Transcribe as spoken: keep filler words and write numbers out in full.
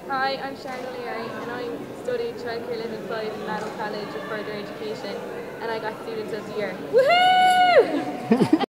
Hi, I'm Sharon O'Leary and I'm studying Childcare Level five in Mallow College of Further Education and I got Student of the Year. Woohoo!